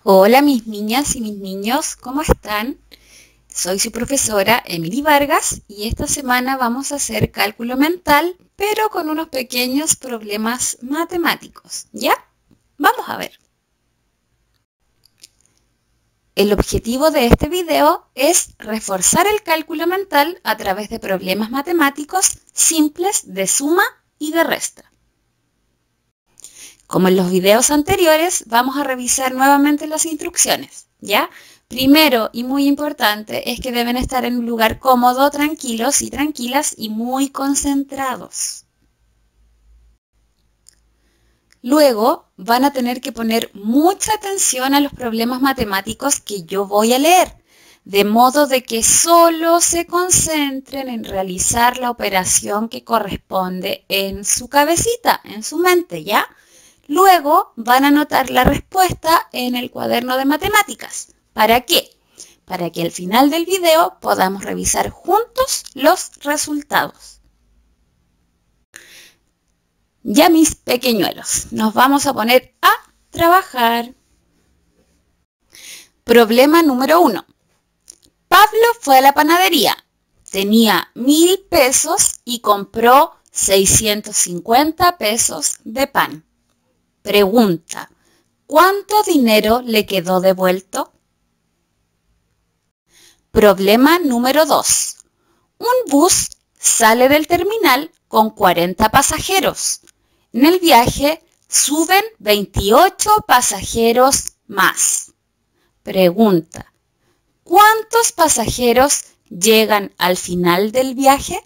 Hola mis niñas y mis niños, ¿cómo están? Soy su profesora Emily Vargas y esta semana vamos a hacer cálculo mental, pero con unos pequeños problemas matemáticos, ¿ya? Vamos a ver. El objetivo de este video es reforzar el cálculo mental a través de problemas matemáticos simples de suma y de resta. Como en los videos anteriores, vamos a revisar nuevamente las instrucciones, ¿ya? Primero y muy importante es que deben estar en un lugar cómodo, tranquilos y tranquilas y muy concentrados. Luego van a tener que poner mucha atención a los problemas matemáticos que yo voy a leer, de modo de que solo se concentren en realizar la operación que corresponde en su cabecita, en su mente, ¿ya? Luego van a anotar la respuesta en el cuaderno de matemáticas. ¿Para qué? Para que al final del video podamos revisar juntos los resultados. Ya mis pequeñuelos, nos vamos a poner a trabajar. Problema número 1. Pablo fue a la panadería. Tenía 1.000 pesos y compró 650 pesos de pan. Pregunta, ¿cuánto dinero le quedó devuelto? Problema número 2. Un bus sale del terminal con 40 pasajeros. En el viaje suben 28 pasajeros más. Pregunta, ¿cuántos pasajeros llegan al final del viaje?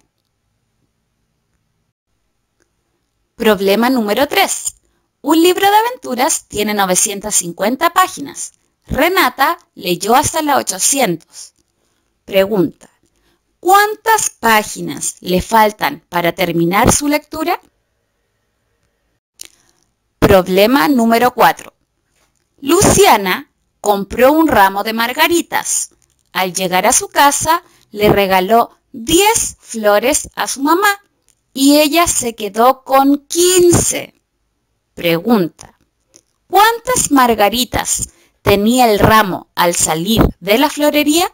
Problema número 3. Un libro de aventuras tiene 950 páginas. Renata leyó hasta la 800. Pregunta, ¿cuántas páginas le faltan para terminar su lectura? Problema número 4. Luciana compró un ramo de margaritas. Al llegar a su casa, le regaló 10 flores a su mamá y ella se quedó con 15. Pregunta, ¿cuántas margaritas tenía el ramo al salir de la florería?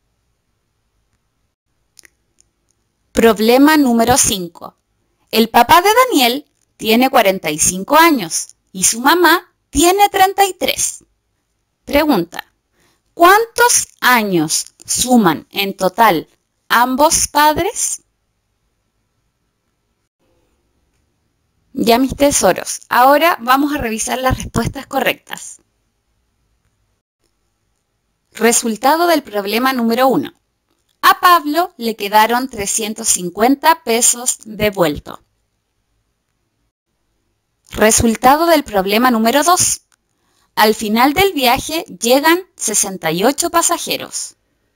Problema número 5. El papá de Daniel tiene 45 años y su mamá tiene 33. Pregunta, ¿cuántos años suman en total ambos padres? Ya mis tesoros, ahora vamos a revisar las respuestas correctas. Resultado del problema número 1. A Pablo le quedaron 350 pesos devuelto. Resultado del problema número 2. Al final del viaje llegan 68 pasajeros.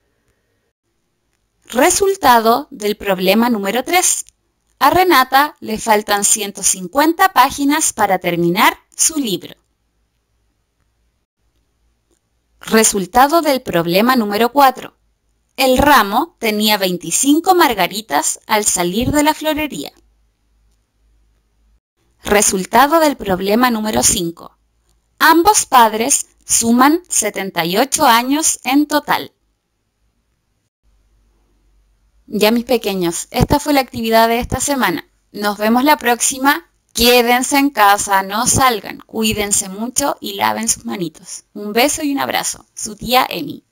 Resultado del problema número 3. A Renata le faltan 150 páginas para terminar su libro. Resultado del problema número 4. El ramo tenía 25 margaritas al salir de la florería. Resultado del problema número 5. Ambos padres suman 78 años en total. Ya mis pequeños, esta fue la actividad de esta semana. Nos vemos la próxima. Quédense en casa, no salgan, cuídense mucho y laven sus manitos. Un beso y un abrazo. Su tía Emi.